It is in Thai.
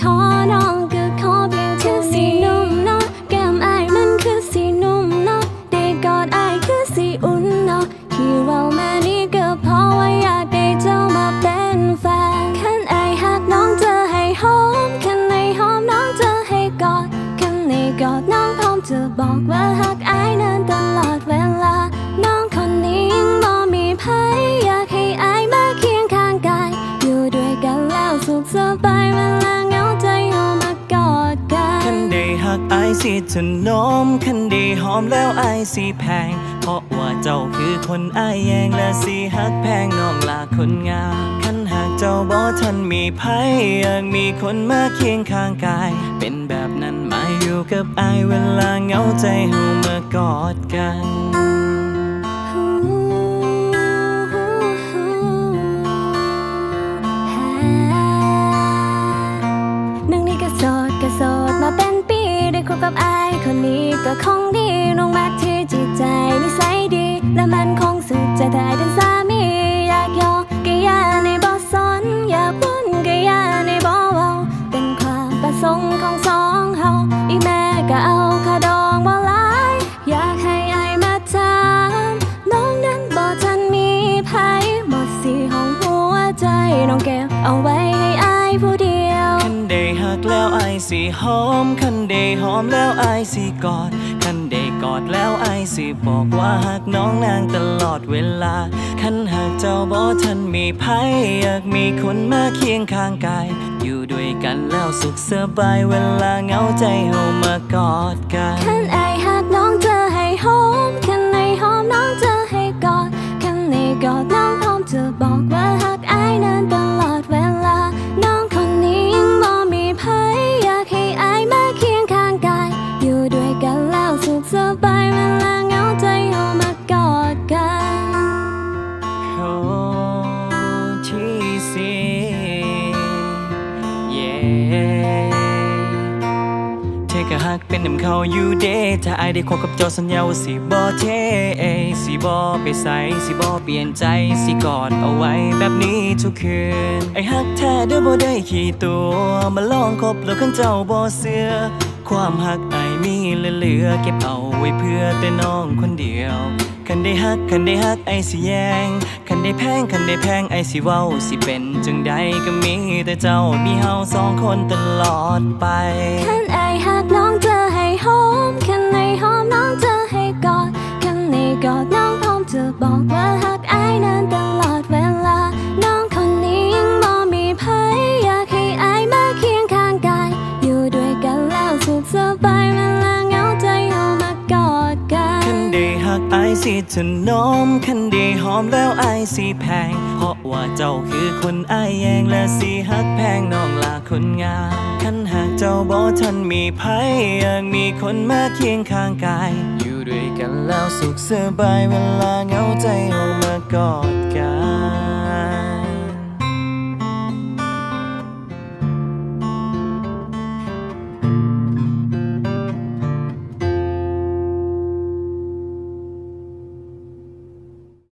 อน้องก็ขอเพียงคือสีนุ่มเนาะแก้มอายมันคือสีนุ่มเนาะได้กอดอายคือสีอุ่นเนาะที่เว้ามานี่ก็เพราะว่าอยากได้เจ้ามาเป็นแฟนคันอายหักน้องจะให้หอมคันในหอมน้องจะให้กอดคันในกอดน้องพร้อมจะบอกว่าหักอายนานตลอดเวลาน้องคนนี้ยังบ่มีภัยอยากให้อายมาเคียงข้างกายอยู่ด้วยกันแล้วสุขสบายเวลาเหงาใจเอามากอดกันคันได้หักอายสิถนอมคันได้หอมแล้วอายสิแพงเพราะว่าเจ้าคือคนอายแยงและสิหักแพงน้องลาคนงามคันหากเจ้าบ่ทันมีภัยอยากมีคนมาเคียงข้างกายเป็นแบบนั้นมาอยู่กับอายเวลาเหงาใจเฮามากอดกันโสดมาเป็นปีได้คบกับอายคนนี้ก็คงดีน้องมักที่จิตใจนิสัยดีและมันคงสุดใจถ้าได้เป็นสามีอยากยอกก็อย่าในบ่สนอยากวุ่นก็อย่าในบ่เว้าเป็นความประสงค์ของสองเฮาอีแม่ก็เอาค่าดองบ่หลายอยากให้อายมาถามน้องนั้นบ่ทันมีภัยหมดสิห้องหัวใจน้องเก็บเอาไว้ให้อายผู้เดียวคันได้หักแล้วอายสิหอมคันได้หอมแล้วอายสิกอดคันได้กอดแล้วอายสิบอกว่าหักน้องนางตลอดเวลาคันหากเจ้าบ่ทันมีภัยอยากมีคนมาเคียงข้างกายอยู่ด้วยกันแล้วสุขสบายเวลาเหงาใจเฮามากอดกันคันอายหักน้องจะให้หอมคันในหอมน้องจะให้กอดคันในกอดน้องพร้อมจะบอกว่าหักอายนานตลอดเวลาน้องคนนี้ยังบ่มีภัยอยากให้อายมาเคียงข้างกายอยู่ด้วยกันแล้วสุขสบายเวลาเหงาใจเฮามากอดกันโอ้ที่สิเธอก็หักเป็นน้ำเขาอยู่เด้ถ้าอายได้คบกับเจ้าสัญญาว่าสิบ่เทสิบ่ไปใส่สิบ่เปลี่ยนใจสิกอดเอาไว้แบบนี้ทุกคืนไอ้หักแท้เด้อบ่ได้ขี้ตัวมาลองคบแล้วคันเจ้าบ่เชื่อความหักอายมีเหลือเก็บเอาไว้เพื่อแต่น้องคนเดียวคันได้หักไอ้สิแยงคันได้แพงไอ้สิเว้าสิเป็นจังใดก็มีแต่เจ้ามีเฮาสองคนตลอดไปคันอายหักน้องจะให้หอมคันในหอมน้องจะให้กอดคันในกอดน้องพร้อมจะบอกว่าหักอายนานตลอดเวลาน้องคนนี้ยังบ่มีภัยอยากให้อายมาเคียงข้างกายอยู่ด้วยกันแล้วสุขสบายเวลาเหงาใจเฮามากอดกันคันได้หักอายสิถนอมคันได้หอมแล้วอายสิแพงเพราะว่าเจ้าคือคนอายแยงและสิหักแพงน้องลาคนงามคันหากเจ้าบ่ทันมีภัยอยากมีคนมาเคียงข้างกายอยู่ด้วยกันแล้วสุขสบายเวลาเหงาใจเฮามากอดกัน